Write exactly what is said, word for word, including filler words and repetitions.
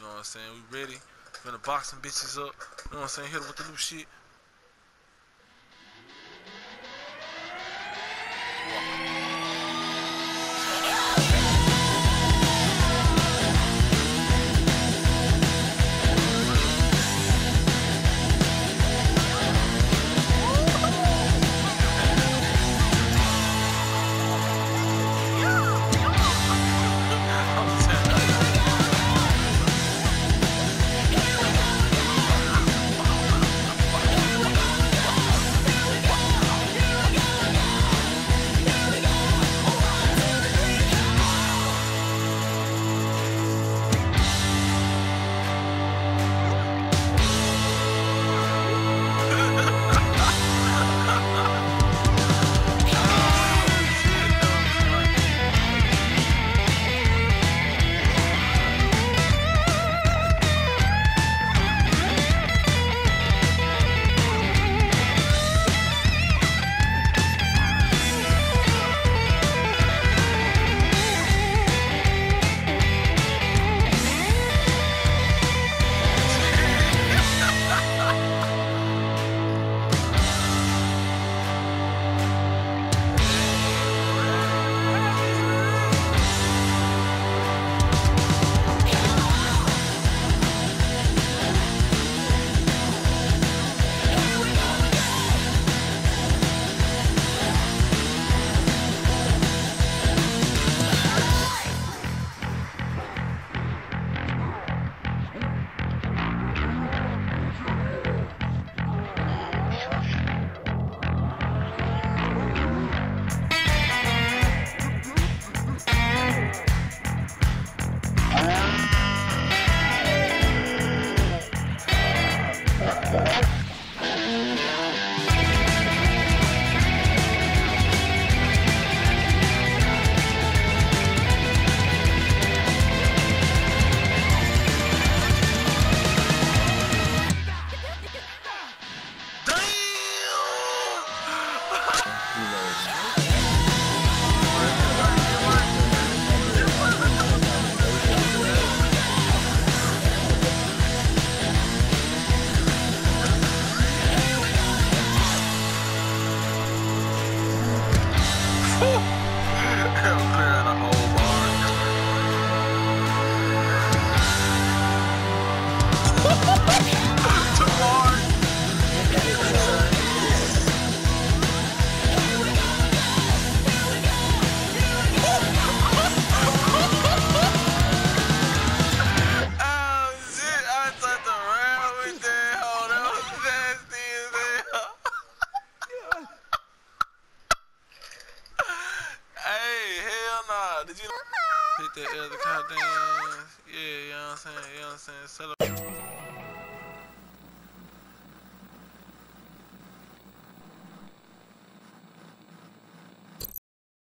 know what I'm saying? We ready. Finna box some bitches up. You know what I'm saying? Hit her with the new shit. Did you hit that other goddamn? Yeah, you know what I'm saying? You know what I'm saying? Celebrate.